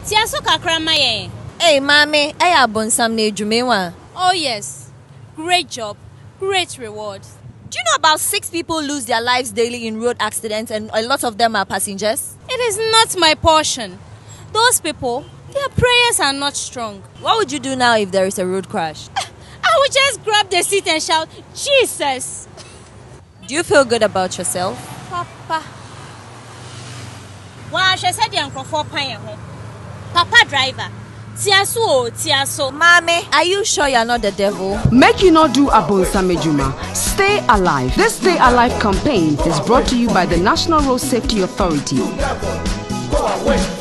Tiaso kakra ma yen. Hey, Mami, I abonsam na edwumewa. Oh yes. Great job. Great reward. Do you know about 6 people lose their lives daily in road accidents and a lot of them are passengers? It is not my portion. Those people, their prayers are not strong. What would you do now if there is a road crash? I would just grab the seat and shout, Jesus! Do you feel good about yourself? Papa. Wow, she said the uncle for Papa driver. Tiaso. Mami, are you sure you're not the devil? Make you not do Abonsamejuma. Stay alive. This Stay Alive campaign is brought to you by the National Road Safety Authority.